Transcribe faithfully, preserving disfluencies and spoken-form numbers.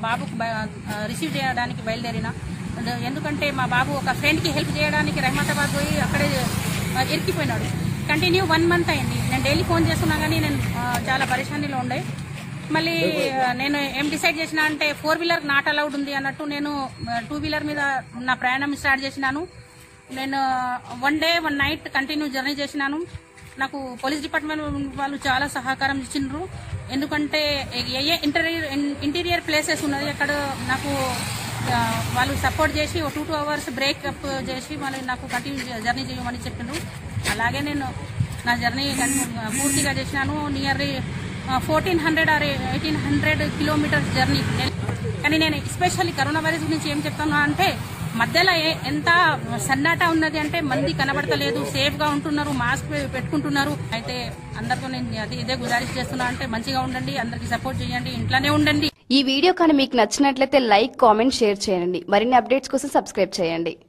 బాబు receive చేయడానికి బయలుదేరిన. ఎందుకంటే మా బాబు ఒక ఫ్రెండ్కి హెల్ప్ చేయడానికి రహమతాబాద్ పోయి అక్కడే ఇరికిపోయినాడు. కంటిన్యూ వన్ మంత్ అయింది. నేను డైలీ ఫోన్ చేస్తున్నా కానీ నేను చాలా పరేషానీలో ఉండే. మళ్ళీ నేను ఏం డిసైడ్ చేసిన అంటే ఫోర్ వీలర్ నాట్ అలౌడ్ ఉంది అన్నట్టు నేను టూ వీలర్ మీద నా ప్రయాణం స్టార్ట్ చేసినాను. నేను one day one night continue journey చేసినాను. నాకు పోలీస్ డిపార్ట్మెంట్ వాళ్ళు చాలా సహకారం ఇచ్చిండ్రు. ఎందుకంటే ఏ ఏ ఇంటీరియర్ ఇంటీరియర్ ప్లేసెస్ ఉన్నది అక్కడ నాకు వాళ్ళు సపోర్ట్ చేసి టూ టూ అవర్స్ బ్రేక్అప్ చేసి మళ్ళీ నాకు కంటిన్యూ జర్నీ చేయమని చెప్పిండ్రు. అలాగే నేను నా జర్నీ పూర్తిగా చేసినాను. Nearly fourteen hundred or eighteen hundred kilometres journey. కానీ నేను ఎస్పెషల్లీ కరోనా వైరస్ గురించి ఏం చెప్తాను అంటే మధ్యలో ఎంత సన్నాట ఉన్నది అంటే మంది కనబడతలేదు, సేఫ్ గా ఉంటున్నారు, మాస్క్ పెట్టుకుంటున్నారు. అయితే అందరితో నేను అది ఇదే గుజారిష్ చేస్తున్నా అంటే మంచిగా ఉండండి, అందరికి సపోర్ట్ చేయండి, ఇంట్లోనే ఉండండి. ఈ వీడియో కానీ మీకు నచ్చినట్లయితే లైక్, కామెంట్, షేర్ చేయండి. మరిన్ని అప్డేట్స్ కోసం సబ్స్క్రైబ్ చేయండి.